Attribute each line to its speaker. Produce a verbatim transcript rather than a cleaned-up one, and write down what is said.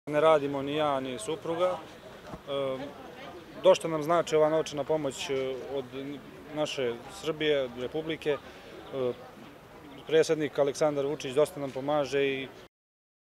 Speaker 1: Ne radimo ni ja ni supruga. Dosta nam znači ova novčana pomoć od naše Srbije, od Republike. Predsjednik Aleksandar Vučić dosta nam pomaže i